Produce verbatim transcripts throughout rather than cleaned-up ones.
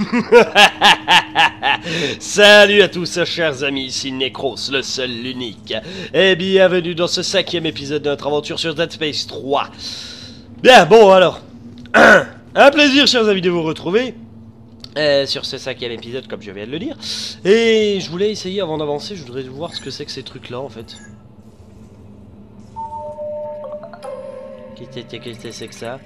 Salut à tous, chers amis, ici Necros, le seul, l'unique. Et bienvenue dans ce cinquième épisode de notre aventure sur Dead Space trois. Bien, bon alors. Un plaisir, chers amis, de vous retrouver. Euh, sur ce cinquième épisode, comme je viens de le dire. Et je voulais essayer, avant d'avancer, je voudrais voir ce que c'est que ces trucs-là, en fait. Qu'est-ce que c'est que ça?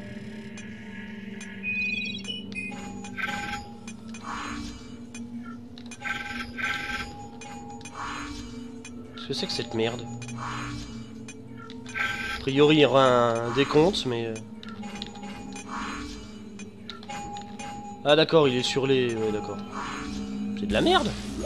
Qu'est-ce que c'est que cette merde? A priori, il y aura un décompte, mais... Ah d'accord, il est sur les... Ouais, d'accord. C'est de la merde.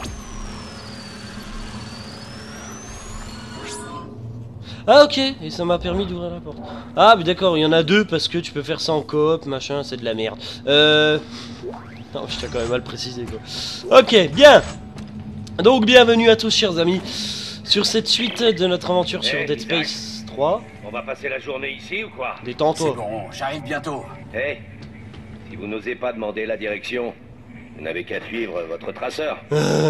Ah ok, et ça m'a permis d'ouvrir la porte. Ah mais d'accord, il y en a deux parce que tu peux faire ça en coop, machin, c'est de la merde. Euh... Non, je tiens quand même à le préciser quoi. Ok, bien. Donc bienvenue à tous chers amis sur cette suite de notre aventure hey, sur Dead Space trois. On va passer la journée ici ou quoi? Détends-toi. C'est bon, j'arrive bientôt. Hé, hey, si vous n'osez pas demander la direction, vous n'avez qu'à suivre votre traceur.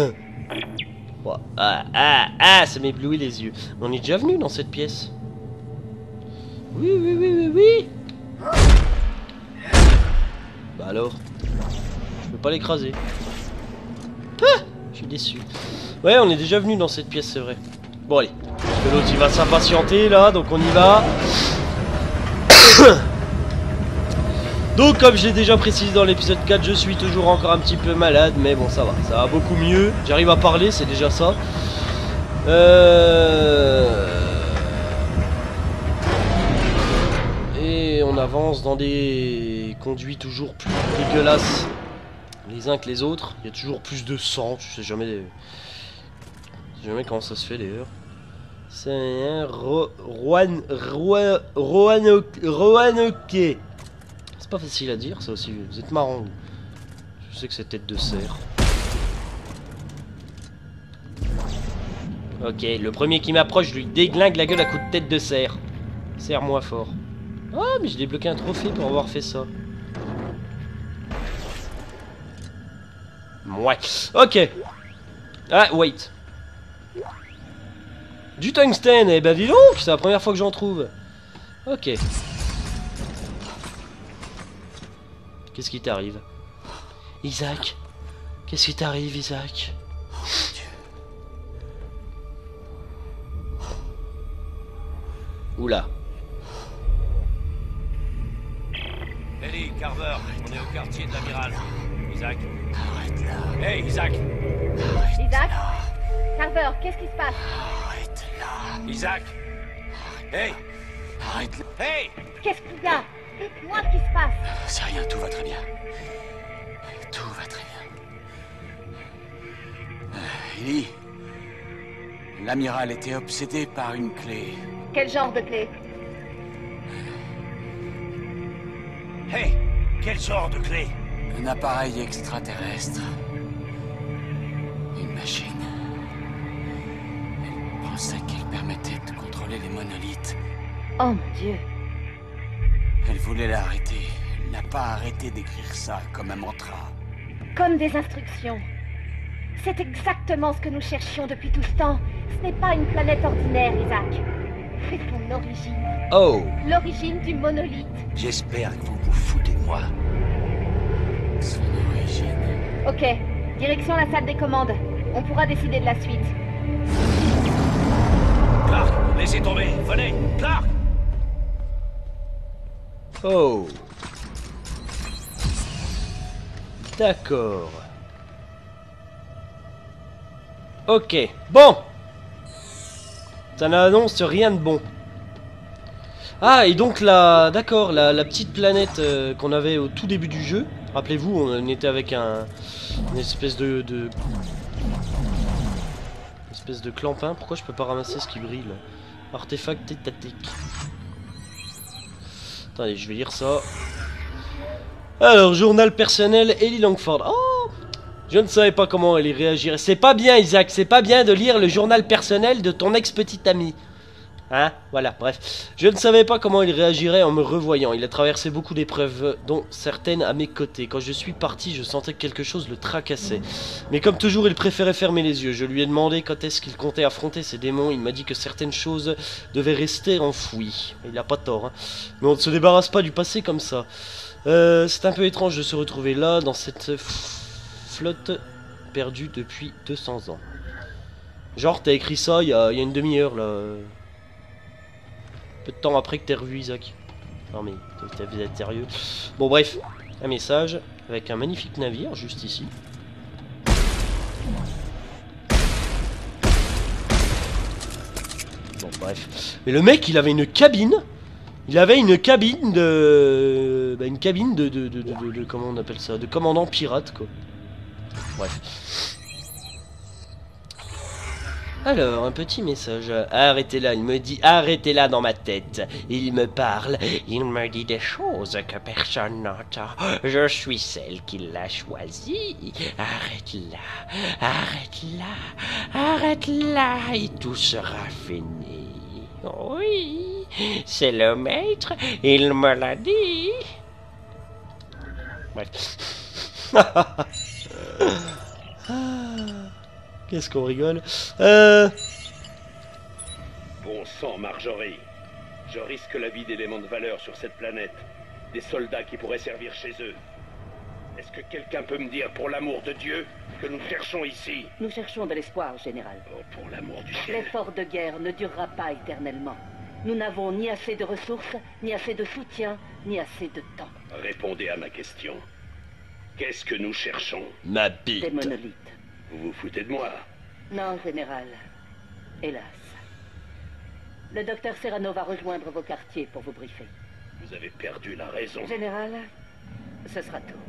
Ah, ah, ah, ça m'éblouit les yeux. On est déjà venu dans cette pièce. Oui, oui, oui, oui, oui. Bah alors, je peux pas l'écraser. Ah, je suis déçu. Ouais, on est déjà venu dans cette pièce, c'est vrai. Bon, allez. Parce que l'autre, il va s'impatienter, là, donc on y va. Donc, comme je l'ai déjà précisé dans l'épisode quatre, je suis toujours encore un petit peu malade, mais bon, ça va, ça va beaucoup mieux. J'arrive à parler, c'est déjà ça. Euh... Et on avance dans des conduits toujours plus dégueulasses les uns que les autres. Il y a toujours plus de sang, je sais jamais, je sais jamais comment ça se fait d'ailleurs. C'est un Roanoke. Roanoke. C'est pas facile à dire, ça aussi. Vous êtes marrant. Je sais que c'est tête de cerf. Ok, le premier qui m'approche, je lui déglingue la gueule à coups de tête de cerf. Serre-moi fort. Oh, mais j'ai débloqué un trophée pour avoir fait ça. Ouais. Ok. Ah, wait. Du tungstène, eh ben dis donc, c'est la première fois que j'en trouve. Ok. Qu'est-ce qui t'arrive? Isaac? Qu'est-ce qui t'arrive, Isaac? Oula. Ellie, Carver, on est au quartier de l'amiral. Isaac. Arrête là. Hey, Isaac. Arrête Isaac? là. Carver, qu'est-ce qui se passe? Arrête là. Isaac. Hey. Arrête là. Hey. Qu'est-ce qu'il y a? Dites-moi ce qui se passe. C'est rien, tout va très bien. Tout va très bien. Euh, Ellie, l'amiral était obsédé par une clé. Quel genre de clé? Hey. Quel genre de clé? Un appareil extraterrestre. Une machine. Elle pensait qu'elle permettait de contrôler les monolithes. Oh mon Dieu. Elle voulait l'arrêter. Elle n'a pas arrêté d'écrire ça comme un mantra. Comme des instructions. C'est exactement ce que nous cherchions depuis tout ce temps. Ce n'est pas une planète ordinaire, Isaac. C'est son origine. Oh. L'origine du monolithe. J'espère que vous vous foutez de moi. Son origine. Ok, direction la salle des commandes. On pourra décider de la suite. Clark, laissez tomber. Venez, Clark. Oh. D'accord. Ok. Bon. Ça n'annonce rien de bon. Ah, et donc la... D'accord, la, la petite planète euh, qu'on avait au tout début du jeu. Rappelez-vous, on était avec un... Une espèce de... de... Une espèce de clampin. Pourquoi je peux pas ramasser ce qui brille là? Artefact étatique. Attendez, je vais lire ça. Alors, journal personnel, Ellie Langford. Oh, je ne savais pas comment elle y réagirait. C'est pas bien, Isaac, c'est pas bien de lire le journal personnel de ton ex-petite amie. Hein? Voilà, bref. Je ne savais pas comment il réagirait en me revoyant. Il a traversé beaucoup d'épreuves, dont certaines à mes côtés. Quand je suis parti, je sentais que quelque chose le tracassait. Mais comme toujours, il préférait fermer les yeux. Je lui ai demandé quand est-ce qu'il comptait affronter ces démons. Il m'a dit que certaines choses devaient rester enfouies. Il n'a pas tort, hein. Mais on ne se débarrasse pas du passé comme ça. Euh, c'est un peu étrange de se retrouver là, dans cette flotte perdue depuis deux cents ans. Genre, t'as écrit ça il y a, il y a une demi-heure, là. Peu de temps après que t'aies revu Isaac. Non mais, t'as vu d'être sérieux. Bon bref, un message avec un magnifique navire, juste ici. Bon bref. Mais le mec, il avait une cabine. Il avait une cabine de... Bah, une cabine de, de, de, de, de, de... Comment on appelle ça? De commandant pirate, quoi. Bref. Alors, un petit message. Arrêtez là, il me dit arrêtez là dans ma tête. Il me parle, il me dit des choses que personne n'entend. Je suis celle qui l'a choisi. Arrête là, arrête là, arrête là, et tout sera fini. Oui, c'est le maître, il me l'a dit. Ouais. Qu'est-ce qu'on rigole. Euh... Bon sang, Marjorie. Je risque la vie d'éléments de valeur sur cette planète. Des soldats qui pourraient servir chez eux. Est-ce que quelqu'un peut me dire, pour l'amour de Dieu, que nous cherchons ici? Nous cherchons de l'espoir, général. Oh, pour l'amour du ciel. L'effort de guerre ne durera pas éternellement. Nous n'avons ni assez de ressources, ni assez de soutien, ni assez de temps. Répondez à ma question. Qu'est-ce que nous cherchons? Ma bite. Des monolithes. Vous vous foutez de moi? Non, général. Hélas. Le docteur Serrano va rejoindre vos quartiers pour vous briefer. Vous avez perdu la raison. Général, ce sera tout.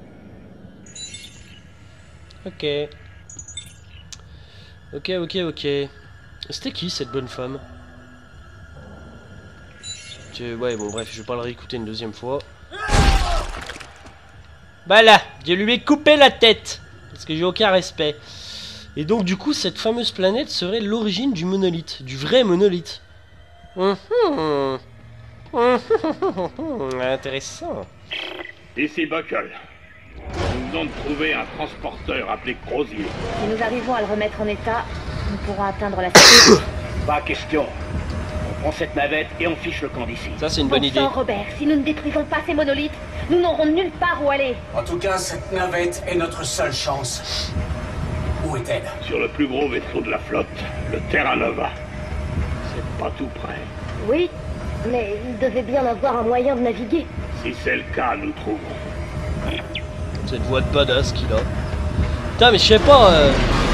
Ok. Ok, ok, ok. C'était qui cette bonne femme? Je... Ouais, bon, bref, je vais pas le réécouter une deuxième fois. Voilà, je lui ai coupé la tête. Parce que j'ai aucun respect. Et donc, du coup, cette fameuse planète serait l'origine du monolithe. Du vrai monolithe. Mmh. Mmh. Intéressant. Ici Buckle. Nous venons de trouver un transporteur appelé Crozier. Si nous arrivons à le remettre en état, nous pourrons atteindre la cité. Pas question. On prend cette navette et on fiche le camp d'ici. Ça, c'est une bonne Bon idée. sang, Robert, si nous ne détruisons pas ces monolithes, nous n'aurons nulle part où aller. En tout cas, cette navette est notre seule chance. Où est-elle? Sur le plus gros vaisseau de la flotte, le Terra Nova. C'est pas tout près. Oui, mais il devait bien avoir un moyen de naviguer. Si c'est le cas, nous trouverons. Cette voix de badass qu'il a. Putain, mais je sais pas. Euh...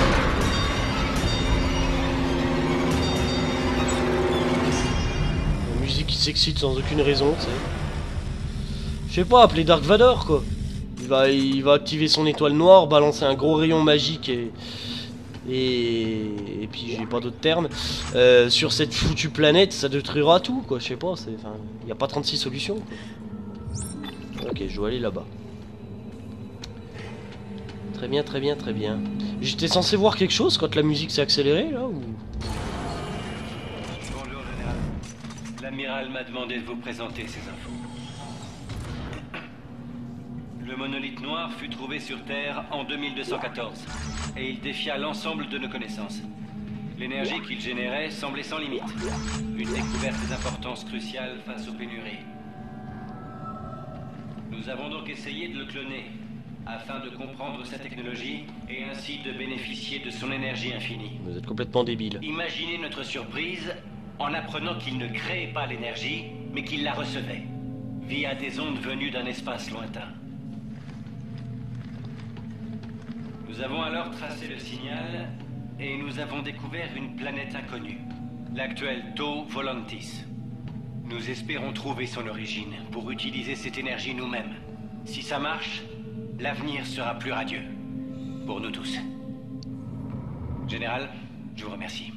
La musique qui s'excite sans aucune raison, tu sais. Je sais pas, appeler Dark Vador quoi. Il va, il va activer son étoile noire, balancer un gros rayon magique et. Et, et puis j'ai pas d'autres termes. Euh, sur cette foutue planète, ça détruira tout quoi, je sais pas. Il n'y a pas trente-six solutions quoi. Ok, je dois aller là-bas. Très bien, très bien, très bien. J'étais censé voir quelque chose quand la musique s'est accélérée là ou... Bonjour général. L'amiral m'a demandé de vous présenter ces infos. Le monolithe noir fut trouvé sur Terre en deux mille deux cent quatorze et il défia l'ensemble de nos connaissances. L'énergie qu'il générait semblait sans limite. Une découverte d'importance cruciale face aux pénuries. Nous avons donc essayé de le cloner afin de comprendre sa technologie et ainsi de bénéficier de son énergie infinie. Vous êtes complètement débile. Imaginez notre surprise en apprenant qu'il ne créait pas l'énergie, mais qu'il la recevait, via des ondes venues d'un espace lointain. Nous avons alors tracé le signal et nous avons découvert une planète inconnue, l'actuelle Tau Volantis. Nous espérons trouver son origine pour utiliser cette énergie nous-mêmes. Si ça marche, l'avenir sera plus radieux. Pour nous tous. Général, je vous remercie.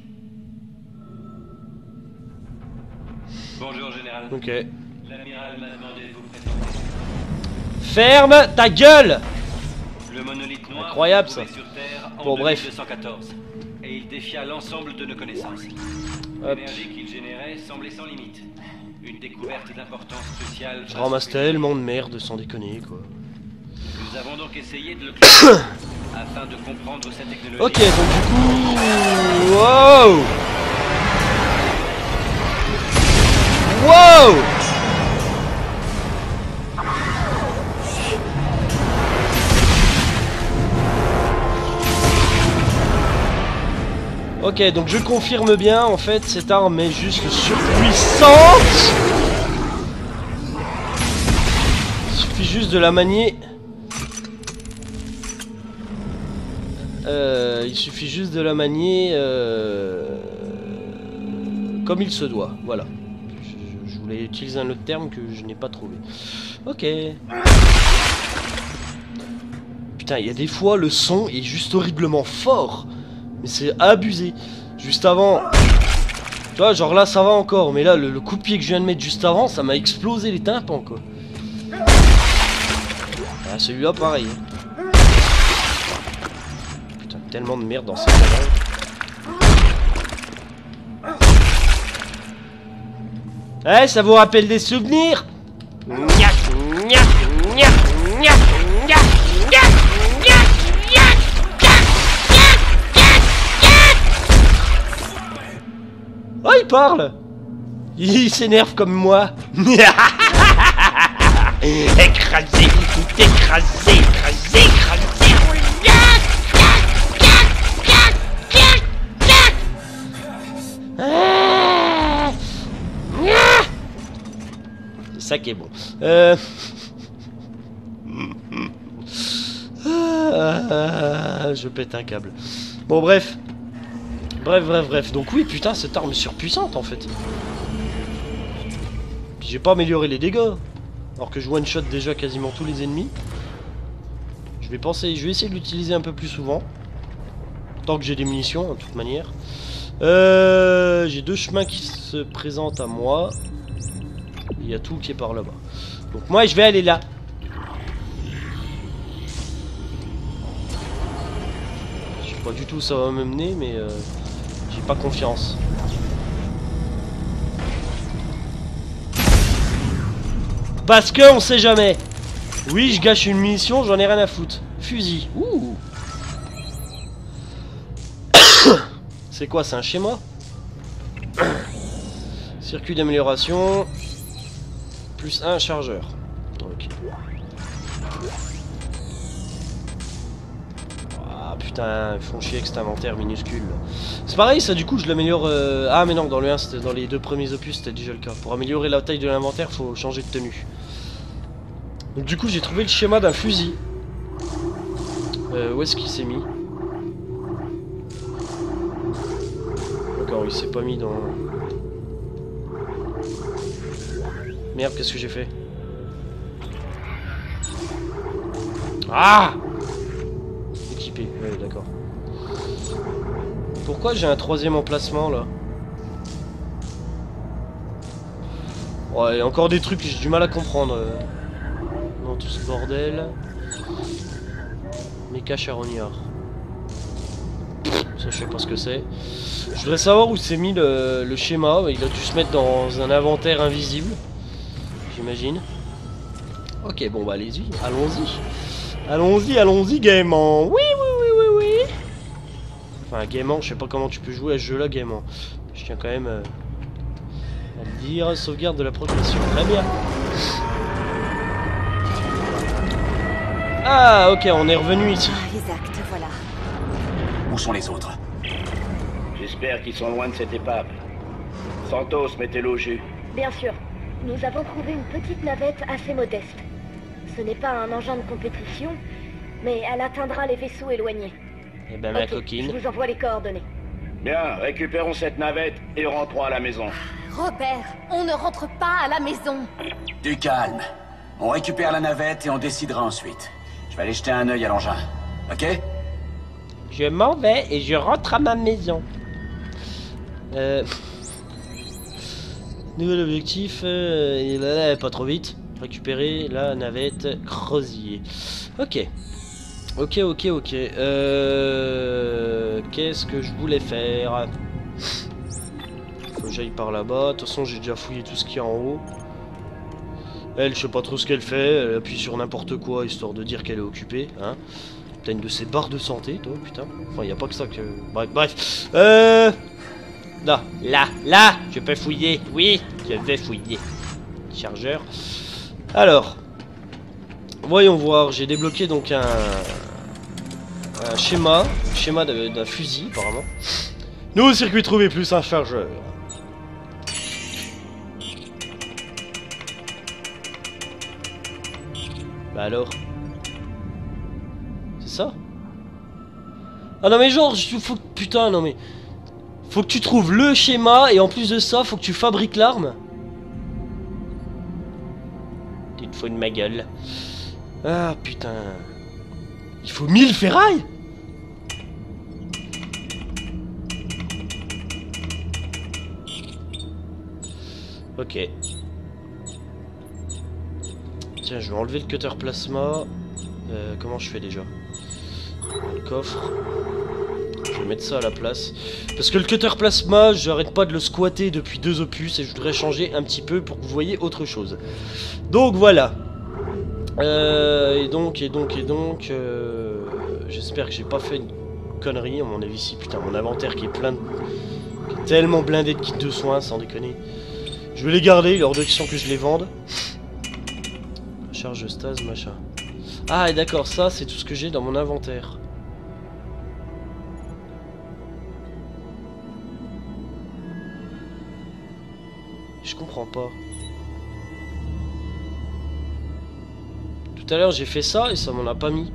Bonjour, Général. Ok. L'amiral m'a demandé de vous présenter. Ferme ta gueule! Le monolithe noir Incroyable, fut trouvé ça. sur Terre en Bon, bref. deux mille deux cent quatorze et il défia l'ensemble de nos connaissances. L'énergie qu'il générait semblait sans limite. Une découverte d'importance cruciale. Je ramasse tellement de merde sans déconner quoi. Nous avons donc essayé de le classer afin de comprendre sa technologie. Ok, donc du coup... Wow. Wow. Ok, donc je confirme bien, en fait, cette arme est juste surpuissante. Il suffit juste de la manier. Euh, il suffit juste de la manier euh, comme il se doit, voilà. Je, je voulais utiliser un autre terme que je n'ai pas trouvé. Ok. Putain, il y a des fois le son est juste horriblement fort. Mais c'est abusé. Juste avant... Tu vois, genre là ça va encore. Mais là, le, le coup de pied que je viens de mettre juste avant, ça m'a explosé les tympans quoi. Ah, celui-là pareil. Putain, tellement de merde dans cette caméra. Eh, ça vous rappelle des souvenirs? Oh, il parle. Il s'énerve comme moi. Écrasé, écrasé, écrasé, écrasé. C'est ça qui est bon. Euh... Je pète un câble. Bon, bref. Bref, bref, bref. Donc oui, putain, cette arme est surpuissante en fait. Puis j'ai pas amélioré les dégâts. Alors que je one-shot déjà quasiment tous les ennemis. Je vais penser, je vais essayer de l'utiliser un peu plus souvent. Tant que j'ai des munitions, de toute manière. Euh, j'ai deux chemins qui se présentent à moi. Il y a tout qui est par là-bas. Donc moi, je vais aller là. Je sais pas du tout où ça va me mener, mais... Euh... J'ai pas confiance. Parce que on sait jamais. Oui, je gâche une munition, j'en ai rien à foutre. Fusil. Ouh. C'est quoi, c'est un schéma? Circuit d'amélioration. Plus un chargeur. Ok. Putain, ils font chier avec cet inventaire minuscule. C'est pareil, ça du coup je l'améliore... Euh... Ah mais non, dans le un, c'était dans les deux premiers opus, c'était déjà le cas. Pour améliorer la taille de l'inventaire, faut changer de tenue. Donc du coup j'ai trouvé le schéma d'un fusil. Euh, où est-ce qu'il s'est mis? D'accord, il s'est pas mis dans... Merde, qu'est-ce que j'ai fait? Ah! Équipé, ouais, d'accord. Pourquoi j'ai un troisième emplacement là? Ouais, il y a encore des trucs que j'ai du mal à comprendre. Dans tout ce bordel. Méca charognard. Ça, je sais pas ce que c'est. Je voudrais savoir où s'est mis le, le schéma. Il a dû se mettre dans un inventaire invisible. J'imagine. Ok, bon bah allez-y, allons-y. Allons-y, allons-y, gaiement. Oui, oui, oui, oui, oui. Enfin, gaiement, je sais pas comment tu peux jouer à ce jeu-là, gaiement. Je tiens quand même euh, à le dire. Sauvegarde de la progression. Très bien. Ah, ok, on est revenu ici. Ah, Isaac, te voilà. Où sont les autres? J'espère qu'ils sont loin de cette épave. Santos, mettez-le au jus. Bien sûr. Nous avons trouvé une petite navette assez modeste. Ce n'est pas un engin de compétition, mais elle atteindra les vaisseaux éloignés. Eh ben, ma Ok, coquine. je vous envoie les coordonnées. Bien, récupérons cette navette et rentrons à la maison. Robert, on ne rentre pas à la maison. Du calme. On récupère la navette et on décidera ensuite. Je vais aller jeter un œil à l'engin. Ok? Je m'en vais et je rentre à ma maison. Euh... Nouvel objectif, euh, et là, là, pas trop vite. Récupérer la navette Crozier. Ok. Ok, ok, ok. Euh... Qu'est-ce que je voulais faire? que j'aille par là-bas. De toute façon, j'ai déjà fouillé tout ce qu'il y a en haut. Elle, je sais pas trop ce qu'elle fait. Elle appuie sur n'importe quoi, histoire de dire qu'elle est occupée. Hein. T'as une de ces barres de santé, toi, putain. Enfin, y a pas que ça que... Bref, bref. Euh... Là, là, là, je peux fouiller. Oui, je vais fouiller. Chargeur. Alors... Voyons voir, j'ai débloqué donc un... Un schéma. Schéma d'un fusil, apparemment. Nouveau circuit trouvé plus un chargeur. Bah alors? C'est ça? Ah non mais genre, faut que... Putain, non mais... Faut que tu trouves le schéma et en plus de ça, faut que tu fabriques l'arme. Tu te fous de ma gueule. Ah putain. Il faut mille ferrailles? Ok. Tiens, je vais enlever le cutter plasma. Euh, comment je fais déjà? Le coffre. Je vais mettre ça à la place. Parce que le cutter plasma, j'arrête pas de le squatter depuis deux opus et je voudrais changer un petit peu pour que vous voyez autre chose. Donc voilà. Euh, et donc, et donc, et donc... Euh, J'espère que j'ai pas fait une connerie. À mon avis, si. Putain, mon inventaire qui est plein de... Qui est tellement blindé de kits de soins, sans déconner. Je vais les garder, hors de question que je les vende. Charge stase, machin. Ah, et d'accord, ça, c'est tout ce que j'ai dans mon inventaire. Je comprends pas. Tout à l'heure, j'ai fait ça et ça m'en a pas mis.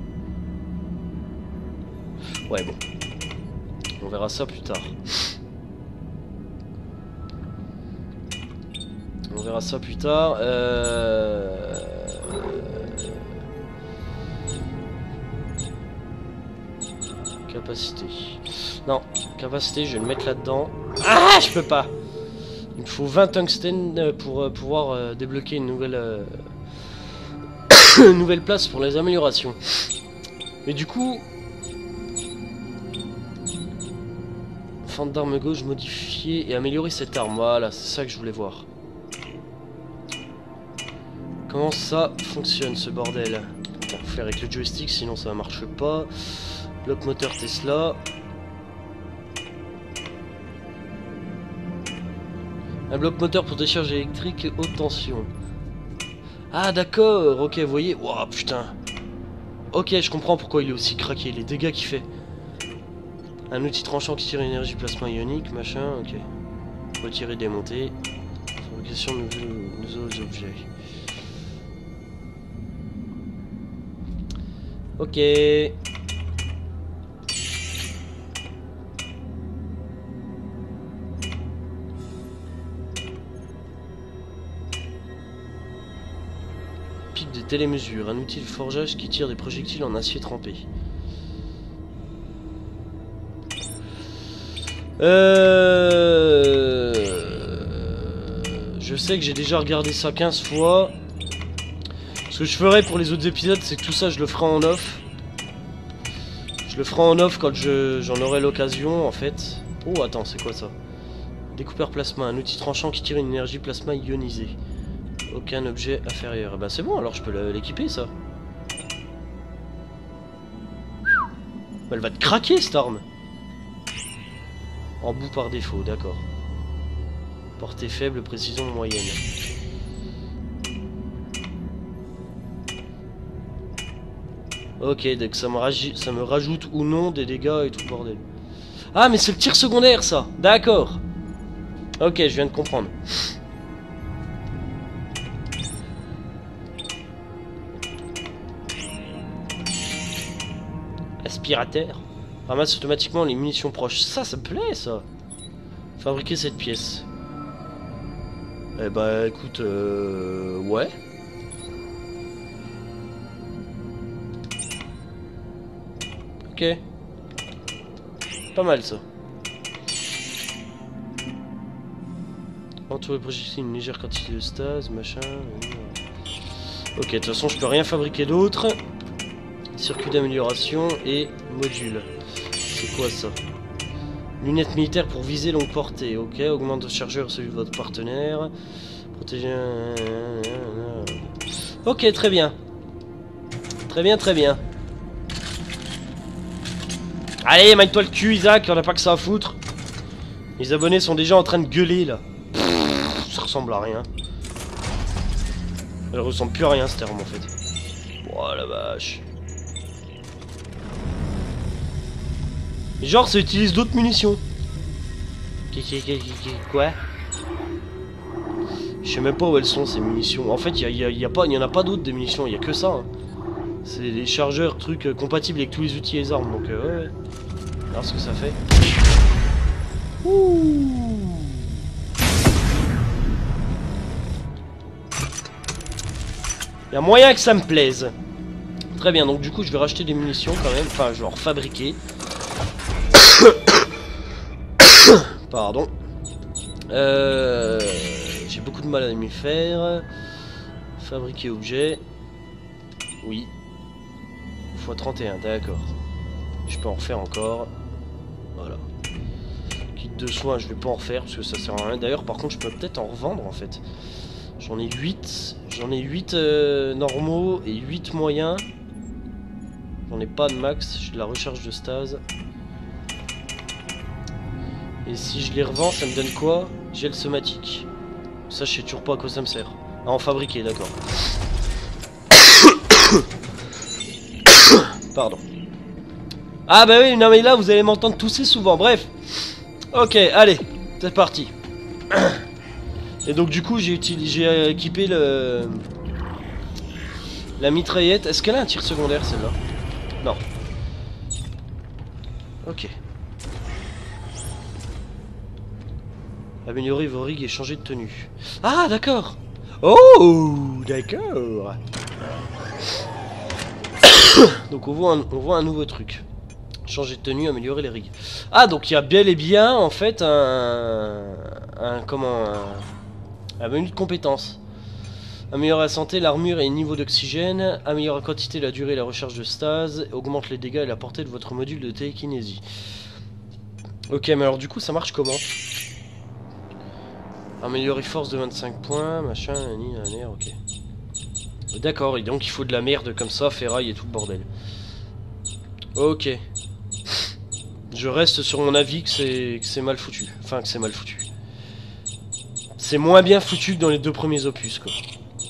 Ouais, bon. On verra ça plus tard. On verra ça plus tard. Euh... Capacité. Non, capacité, je vais le mettre là-dedans. Ah, je peux pas. Il me faut vingt tungstènes pour euh, pouvoir euh, débloquer une nouvelle, euh... une nouvelle place pour les améliorations. Mais du coup... Fente d'arme gauche modifier et améliorer cette arme. Voilà, c'est ça que je voulais voir. Comment ça fonctionne ce bordel? Faut faire avec le joystick, sinon ça marche pas. Bloc moteur Tesla. Un bloc moteur pour décharge électrique haute tension. Ah d'accord, ok, vous voyez. Waouh, putain. Ok, je comprends pourquoi il est aussi craqué, les dégâts qu'il fait. Un outil tranchant qui tire énergie plasma ionique, machin, ok. Retirer, démonter. Fabrication de nouveaux, nouveaux objets. Ok. Pic de télémesure, un outil de forgeage qui tire des projectiles en acier trempé. Euh... Je sais que j'ai déjà regardé ça quinze fois. Ce que je ferai pour les autres épisodes, c'est que tout ça, je le ferai en off. Je le ferai en off quand j'en aurai l'occasion, en fait. Oh, attends, c'est quoi ça? Découpeur plasma, un outil tranchant qui tire une énergie plasma ionisée. Aucun objet inférieur. Bah c'est bon, alors je peux l'équiper, ça. Elle va te craquer, cette arme. En bout par défaut, d'accord. Portée faible, précision moyenne. Ok, donc ça me, ça me rajoute ou non des dégâts et tout le bordel. Ah, mais c'est le tir secondaire, ça. D'accord. Ok, je viens de comprendre. Aspirateur. Ramasse automatiquement les munitions proches. Ça, ça me plaît, ça. Fabriquer cette pièce. Eh bah, écoute, euh... ouais. Ok. Pas mal, ça. Entourer projectile une légère quantité de stase, machin. Ok, de toute façon, je peux rien fabriquer d'autre. Circuit d'amélioration et module. C'est quoi ça? Lunettes militaires pour viser longue portée. Ok, augmente le chargeur celui de votre partenaire. Protéger... Ok, très bien. Très bien, très bien. Allez, maille-toi le cul, Isaac, on n'a pas que ça à foutre. Les abonnés sont déjà en train de gueuler, là. Pff, ça ressemble à rien. Elle ressemble plus à rien, cette arme, en fait. Oh la vache. Genre, ça utilise d'autres munitions. Quoi? Je sais même pas où elles sont, ces munitions. En fait, il y, y, y, y en a pas d'autres des munitions, il y a que ça. Hein. C'est des chargeurs, trucs euh, compatibles avec tous les outils et les armes. Donc, euh, ouais, ouais. Alors, ce que ça fait. Ouh. Il y a moyen que ça me plaise. Très bien, donc du coup, je vais racheter des munitions quand même. Enfin, je vais en fabriquer. Pardon. Euh, J'ai beaucoup de mal à m'y faire. Fabriquer objet. Oui. fois trente et un, d'accord. Je peux en refaire encore. Voilà. Kit de soins, je vais pas en refaire parce que ça sert à rien. D'ailleurs, par contre, je peux peut-être en revendre en fait. J'en ai huit. J'en ai huit euh, normaux et huit moyens. J'en ai pas de max. J'ai de la recharge de stase. Et si je les revends, ça me donne quoi? Gel somatique. Ça, je sais toujours pas à quoi ça me sert. Ah, en fabriquer, d'accord. Pardon. Ah bah oui, non mais là, vous allez m'entendre tousser souvent. Bref. Ok, allez. C'est parti. Et donc, du coup, j'ai utilisé, équipé le... la mitraillette. Est-ce qu'elle a un tir secondaire, celle-là? Non. Ok. Améliorer vos rigs et changer de tenue. Ah, d'accord. Oh, d'accord. Donc on voit, un, on voit un nouveau truc. Changer de tenue, améliorer les rigs. Ah, donc il y a bel et bien, en fait, un... un comment un, un menu de compétences. Améliorer la santé, l'armure et le niveau d'oxygène. Améliorer la quantité, la durée et la recharge de stase. Augmente les dégâts et la portée de votre module de télékinésie. Ok, mais alors du coup, ça marche comment? Améliorer force de vingt-cinq points, machin, nani, nani, ok. D'accord, et donc il faut de la merde comme ça, ferraille et tout le bordel. Ok. Je reste sur mon avis que c'est mal foutu. Enfin, que c'est mal foutu. C'est moins bien foutu que dans les deux premiers opus, quoi.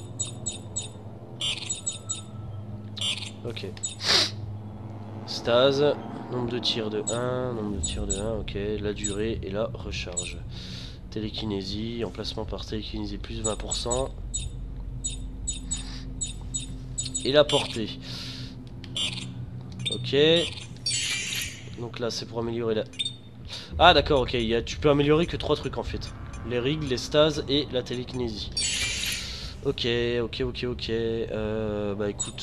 Ok. Stase. Nombre de tirs de un, nombre de tirs de un, ok. La durée et la recharge. Télékinésie, emplacement par télékinésie plus vingt pour cent. Et la portée. Ok. Donc là c'est pour améliorer la... Ah d'accord, ok, y a... tu peux améliorer que trois trucs en fait. Les rigs, les stases et la télékinésie. Ok, ok, ok, ok. Euh, bah écoute.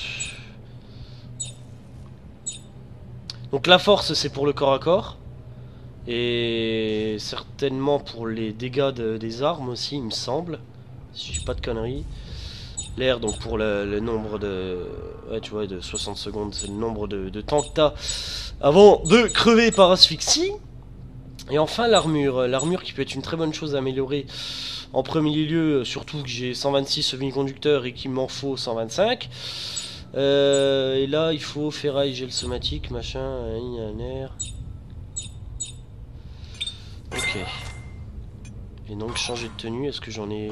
Donc la force c'est pour le corps à corps. Et certainement pour les dégâts de, des armes aussi, il me semble. Si j'ai pas de conneries. L'air, donc pour le, le nombre de... Ouais, tu vois, de soixante secondes, c'est le nombre de, de temps que t'as avant de crever par asphyxie. Et enfin l'armure. L'armure qui peut être une très bonne chose à améliorer. En premier lieu, surtout que j'ai cent vingt-six semi-conducteurs et qu'il m'en faut cent vingt-cinq. Euh, et là, il faut ferraille, gel somatique, machin, un air... Ok. Et donc changer de tenue, est-ce que j'en ai...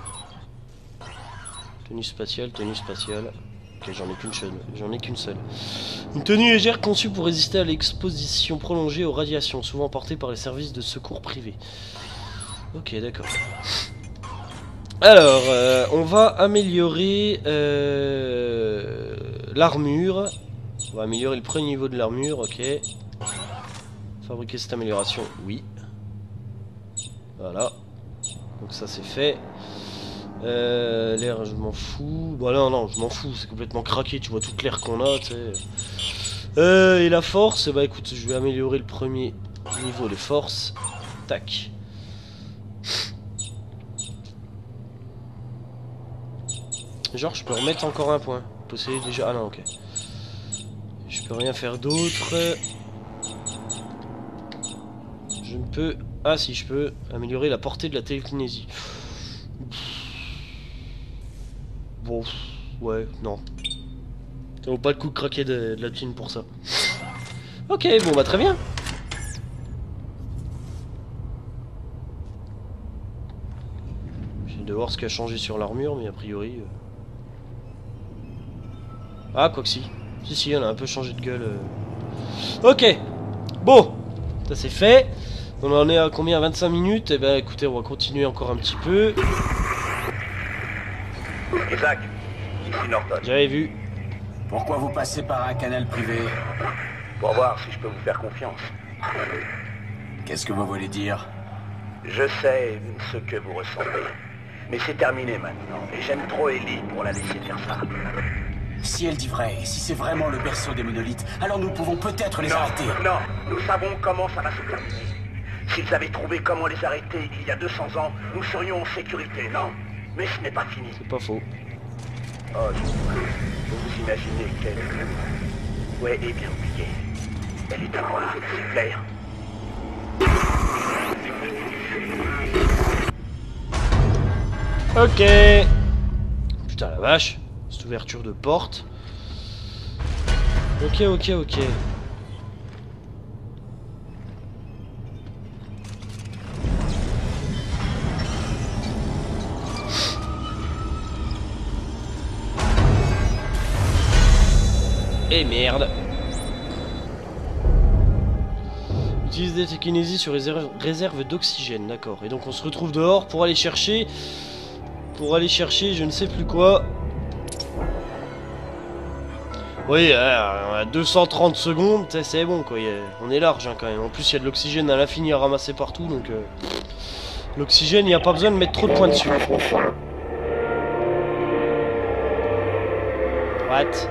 Tenue spatiale, tenue spatiale. Ok, j'en ai qu'une seule. J'en ai qu'une seule. Une tenue légère conçue pour résister à l'exposition prolongée aux radiations, souvent portée par les services de secours privés. Ok, d'accord. Alors, euh, on va améliorer euh, l'armure. On va améliorer le premier niveau de l'armure, ok. Fabriquer cette amélioration, oui. Voilà. Donc ça c'est fait. Euh, l'air, je m'en fous. Bon, non, non, je m'en fous. C'est complètement craqué. Tu vois toute l'air qu'on a, tu sais. Euh, et la force, bah écoute, je vais améliorer le premier niveau de force. Tac. Genre, je peux remettre encore un point. Posséder déjà. Ah non, ok. Je peux rien faire d'autre. Je ne peux... Ah si, je peux améliorer la portée de la télékinésie. Bon, ouais, non. Ça vaut pas le coup de craquer de, de la thune pour ça. Ok, bon bah très bien. J'ai de voir ce qui a changé sur l'armure, mais a priori... Euh... Ah, quoi que si. Si, si, on a un peu changé de gueule. Euh... Ok. Bon. Ça c'est fait. On en est à combien? vingt-cinq minutes. Et ben écoutez, on va continuer encore un petit peu. Isaac, ici Norton. J'avais vu. Pourquoi vous passez par un canal privé? Pour voir si je peux vous faire confiance. Qu'est-ce que vous voulez dire? Je sais ce que vous ressentez. Mais c'est terminé maintenant. Et j'aime trop Ellie pour la laisser faire ça. Si elle dit vrai, si c'est vraiment le berceau des monolithes, alors nous pouvons peut-être les Non, arrêter. non, nous savons comment ça va se terminer. S'ils avaient trouvé comment les arrêter il y a deux cents ans, nous serions en sécurité, non? Mais ce n'est pas fini. C'est pas faux. Oh, je... vous vous imaginez qu'elle... Ouais, eh bien oublié. Elle est à moi, c'est clair. Ok. Putain la vache. Cette ouverture de porte. Ok, ok, ok. Et merde. Utilise des télékinésies sur réserve, réserve d'oxygène, d'accord. Et donc on se retrouve dehors pour aller chercher... Pour aller chercher je ne sais plus quoi. Oui, à deux cent trente secondes, c'est bon quoi, on est large hein, quand même. En plus il y a de l'oxygène à l'infini à ramasser partout, donc... Euh, l'oxygène, il n'y a pas besoin de mettre trop de points dessus. What?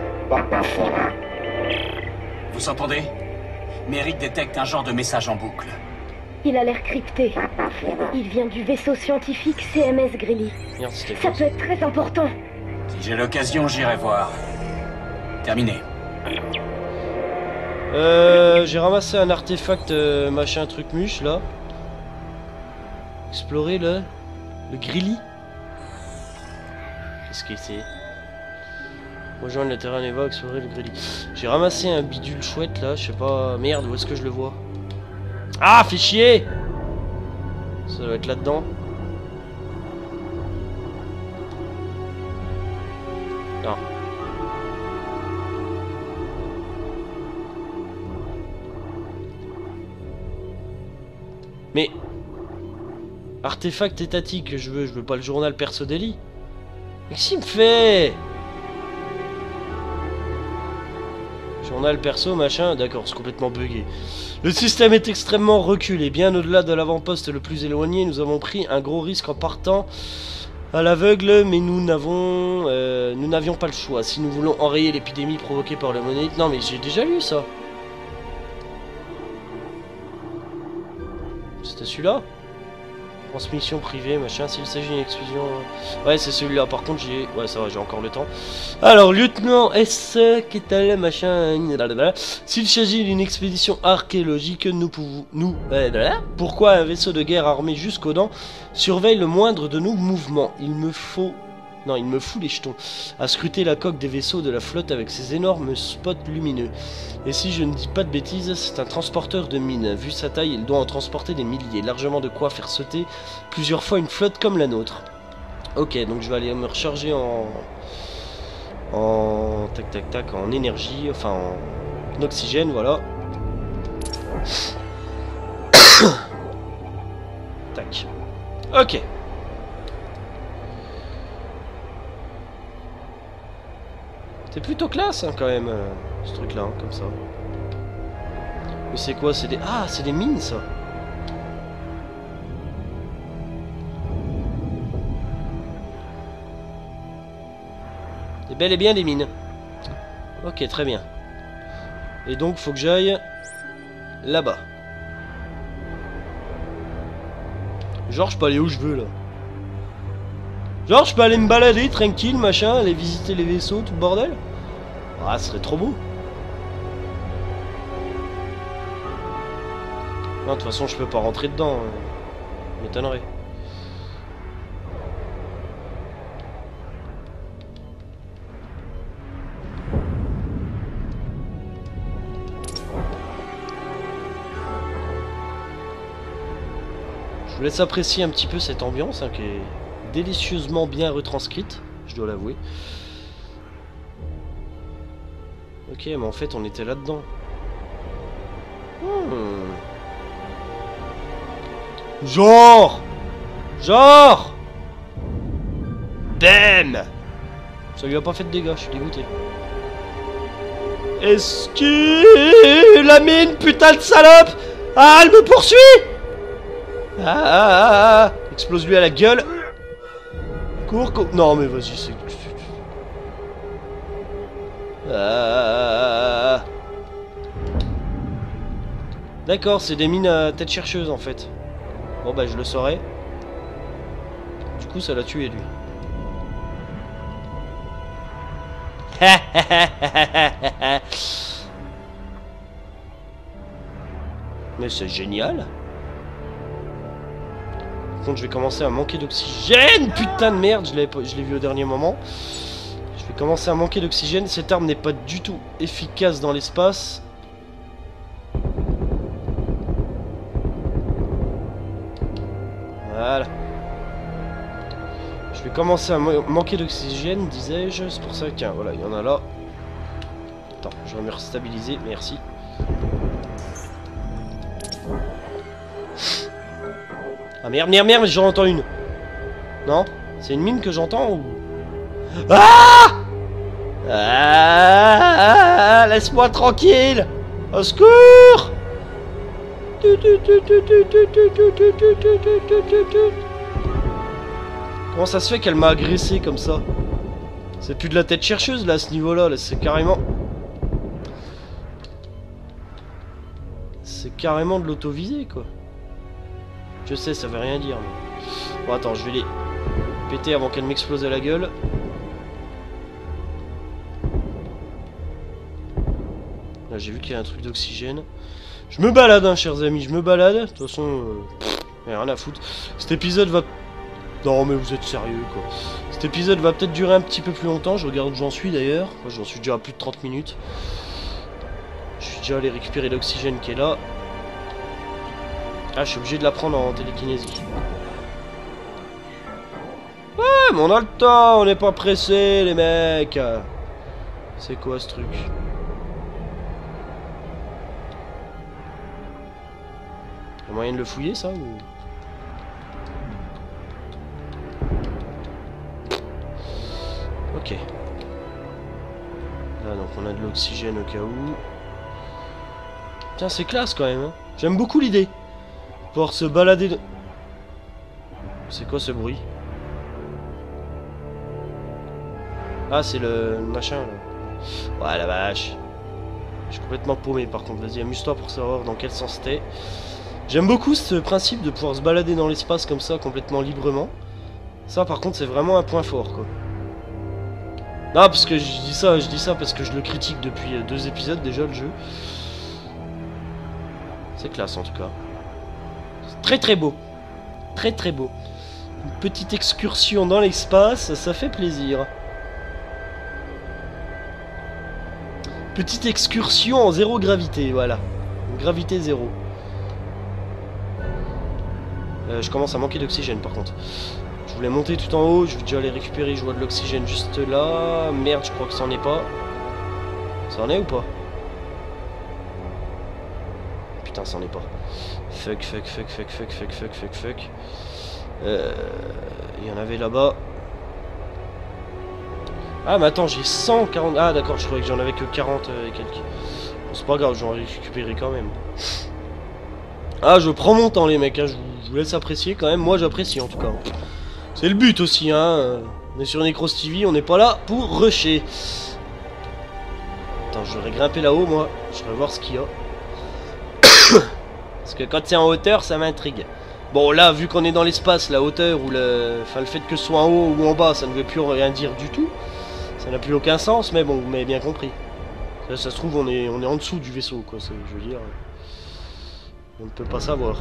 Vous entendez? Merrick détecte un genre de message en boucle. Il a l'air crypté. Il vient du vaisseau scientifique C M S Greely. Merde, c'était Ça quoi, peut être très important. Si j'ai l'occasion, j'irai voir. Terminé. Euh, j'ai ramassé un artefact euh, machin truc muche là. Explorer le... le Greely. Qu'est-ce que c'est? Rejoindre le terrain Neva, explorer le Greely. J'ai ramassé un bidule chouette là, je sais pas... Merde, où est-ce que je le vois? Ah, fais chier! Ça doit être là-dedans. Non. Mais... Artefact étatique que je veux, je veux pas le journal perso d'Ellie. Mais qu'est-ce qu'il me fait? Journal perso, machin, d'accord, c'est complètement bugué. Le système est extrêmement reculé, bien au-delà de l'avant-poste le plus éloigné, nous avons pris un gros risque en partant à l'aveugle, mais nous n'avons euh, nous n'avions pas le choix. Si nous voulons enrayer l'épidémie provoquée par le monolithe... Non mais j'ai déjà lu ça. C'était celui-là? Transmission privée, machin, s'il s'agit d'une exclusion... Ouais, c'est celui-là, par contre, j'ai... Ouais, ça va, j'ai encore le temps. Alors, lieutenant S, qu'est-ce machin... S'il s'agit d'une expédition archéologique, nous pouvons... Nous... Pourquoi un vaisseau de guerre armé jusqu'aux dents surveille le moindre de nos mouvements? Il me faut... Non, il me fout les jetons. À scruter la coque des vaisseaux de la flotte avec ses énormes spots lumineux. Et si je ne dis pas de bêtises, c'est un transporteur de mines. Vu sa taille, il doit en transporter des milliers. Largement de quoi faire sauter plusieurs fois une flotte comme la nôtre. Ok, donc je vais aller me recharger en... En... Tac, tac, tac, en énergie. Enfin, en oxygène, voilà. Tac. Ok. C'est plutôt classe hein, quand même, euh, ce truc là, hein, comme ça. Mais c'est quoi? C'est des... Ah, c'est des mines ça. C'est bel et bien des mines. Ok, très bien. Et donc faut que j'aille là-bas. Genre je peux aller où je veux là. Genre, je peux aller me balader tranquille, machin, aller visiter les vaisseaux, tout le bordel. Ah, ce serait trop beau. Non, de toute façon, je peux pas rentrer dedans. Euh, m'étonnerait. Je vous laisse apprécier un petit peu cette ambiance hein, qui est délicieusement bien retranscrite, je dois l'avouer. Ok, mais en fait, on était là-dedans. Hmm. Genre Genre Bam. Ça lui a pas fait de dégâts, je suis dégoûté. Esquive la mine, putain de salope. Ah, elle me poursuit. Ah, ah, ah, ah. Explose-lui à la gueule. Cours, cours. Non, mais vas-y, c'est... Ah. D'accord, c'est des mines à tête chercheuse en fait. Bon bah je le saurais. Du coup ça l'a tué lui. Mais c'est génial. Par contre je vais commencer à manquer d'oxygène. Putain de merde, je l'ai vu au dernier moment. Je vais commencer à manquer d'oxygène. Cette arme n'est pas du tout efficace dans l'espace. Voilà. Je vais commencer à manquer d'oxygène, disais-je. C'est pour ça que, voilà, il y en a là. Attends, je vais me restabiliser, merci. Ah merde, merde, merde, j'en entends une. Non? C'est une mine que j'entends ou... Ah! Ah! Laisse-moi tranquille! Au secours! Comment ça se fait qu'elle m'a agressé comme ça? C'est plus de la tête chercheuse là à ce niveau-là, là, c'est carrément... C'est carrément de l'auto-visée quoi. Je sais, ça veut rien dire mais... Bon attends, je vais les péter avant qu'elle m'explose à la gueule. Là j'ai vu qu'il y a un truc d'oxygène. Je me balade hein chers amis, je me balade. De toute façon, euh, pff, rien à foutre. Cet épisode va... Non mais vous êtes sérieux quoi. Cet épisode va peut-être durer un petit peu plus longtemps. Je regarde où j'en suis d'ailleurs. Moi j'en suis déjà à plus de trente minutes. Je suis déjà allé récupérer l'oxygène qui est là. Ah je suis obligé de la prendre en télékinésie. Ouais mais on a le temps, on n'est pas pressé les mecs. C'est quoi ce truc? Y'a moyen de le fouiller ça ou... Ok. Là donc on a de l'oxygène au cas où. Tiens c'est classe quand même hein. J'aime beaucoup l'idée. Pouvoir se balader de... C'est quoi ce bruit? Ah c'est le machin là. Ouais la vache. Je suis complètement paumé par contre. Vas-y amuse-toi pour savoir dans quel sens t'es. J'aime beaucoup ce principe de pouvoir se balader dans l'espace comme ça complètement librement. Ça par contre c'est vraiment un point fort quoi. Non parce que je dis ça, je dis ça parce que je le critique depuis deux épisodes déjà le jeu. C'est classe en tout cas. C'est très très beau. Très très beau. Une petite excursion dans l'espace, ça fait plaisir. Petite excursion en zéro gravité, voilà. Gravité zéro. Euh, je commence à manquer d'oxygène par contre. Je voulais monter tout en haut, je vais déjà aller récupérer, je vois de l'oxygène juste là. Merde, je crois que ça en est pas. Ça en est ou pas? Putain, ça en est pas. Fuck, fuck, fuck, fuck, fuck, fuck, fuck, fuck, fuck. Euh... Il y en avait là-bas. Ah mais attends, j'ai cent quarante... Ah d'accord, je croyais que j'en avais que quarante et quelques. Bon, c'est pas grave, j'en ai récupéré quand même. Ah, je prends mon temps les mecs, hein. je, vous, je vous laisse apprécier quand même. Moi j'apprécie en tout cas. C'est le but aussi, hein. On est sur Necros T V, on n'est pas là pour rusher. Attends, je voudrais grimper là-haut moi. Je voudrais voir ce qu'il y a. Parce que quand c'est en hauteur, ça m'intrigue. Bon là, vu qu'on est dans l'espace, la hauteur ou le... Enfin, le fait que ce soit en haut ou en bas, ça ne veut plus rien dire du tout. Ça n'a plus aucun sens, mais bon, vous m'avez bien compris. Ça, ça se trouve, on est, on est en dessous du vaisseau, quoi, je veux dire. On ne peut pas savoir.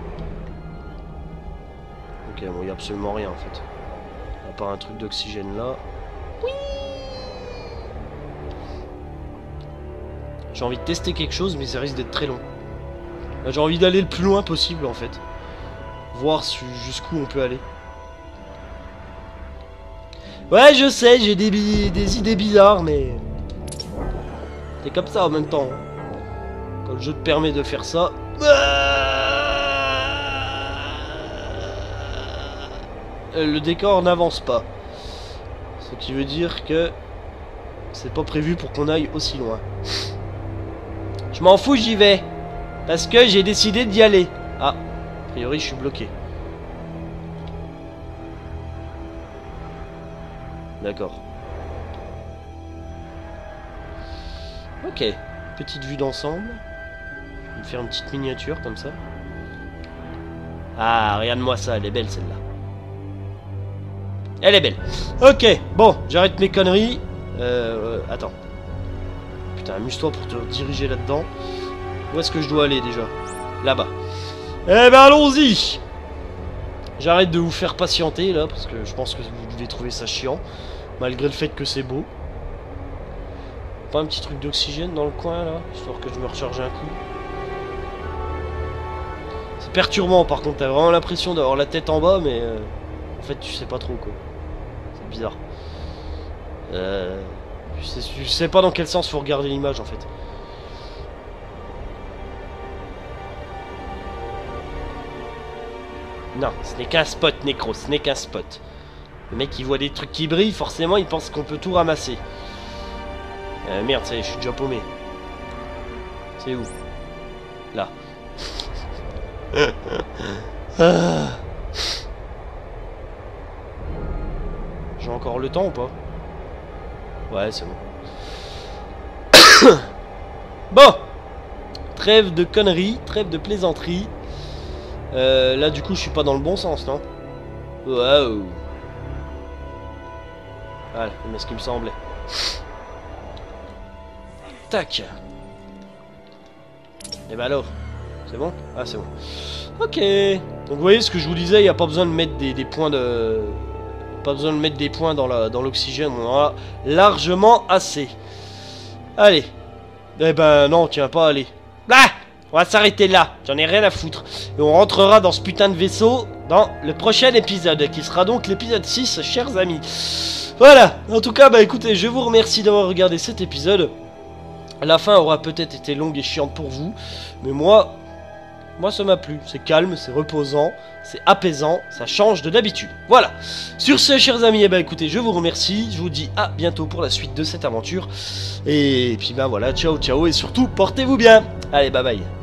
Ok, bon, il n'y a absolument rien en fait. À part un truc d'oxygène là. Oui. J'ai envie de tester quelque chose, mais ça risque d'être très long. J'ai envie d'aller le plus loin possible en fait. Voir jusqu'où on peut aller. Ouais, je sais, j'ai des, des idées bizarres, mais... c'est comme ça en même temps. Quand le jeu te permet de faire ça... Le décor n'avance pas. Ce qui veut dire que... c'est pas prévu pour qu'on aille aussi loin. Je m'en fous, j'y vais. Parce que j'ai décidé d'y aller. Ah, a priori je suis bloqué. D'accord. Ok, petite vue d'ensemble. Je vais me faire une petite miniature comme ça. Ah, regarde-moi ça, elle est belle celle-là. Elle est belle. Ok, bon, j'arrête mes conneries. Euh, euh, attends. Putain, amuse-toi pour te diriger là-dedans. Où est-ce que je dois aller déjà? Là-bas. Eh ben allons-y. J'arrête de vous faire patienter là, parce que je pense que vous devez trouver ça chiant. Malgré le fait que c'est beau. Pas un petit truc d'oxygène dans le coin là, histoire que je me recharge un coup. C'est perturbant par contre, t'as vraiment l'impression d'avoir la tête en bas, mais euh, en fait tu sais pas trop quoi. C'est bizarre. Euh, je, sais, je sais pas dans quel sens faut regarder l'image en fait. Non, ce n'est qu'un spot, Nécro, ce n'est qu'un spot. Le mec il voit des trucs qui brillent, forcément il pense qu'on peut tout ramasser. Euh, merde, ça y est, je suis déjà paumé. C'est où? Là. Ah. J'ai encore le temps ou pas? Ouais, c'est bon. Bon. Trêve de conneries, trêve de plaisanteries. Euh, là du coup je suis pas dans le bon sens, non? Waouh. Voilà, mais ce qui me semblait. Tac. Et bah alors, c'est bon? Ah c'est bon. Ok. Donc vous voyez ce que je vous disais, il n'y a pas besoin de mettre des, des points de... Pas besoin de mettre des points dans la dans l'oxygène, on en a largement assez. Allez. Eh ben non, tiens pas, allez. Ah, on va s'arrêter là, j'en ai rien à foutre. Et on rentrera dans ce putain de vaisseau dans le prochain épisode, qui sera donc l'épisode six, chers amis. Voilà, en tout cas, bah écoutez, je vous remercie d'avoir regardé cet épisode. La fin aura peut-être été longue et chiante pour vous, mais moi, moi ça m'a plu. C'est calme, c'est reposant, c'est apaisant, ça change de d'habitude. Voilà. Sur ce, chers amis, eh ben écoutez, je vous remercie. Je vous dis à bientôt pour la suite de cette aventure. Et puis ben voilà, ciao ciao et surtout portez-vous bien. Allez, bye bye.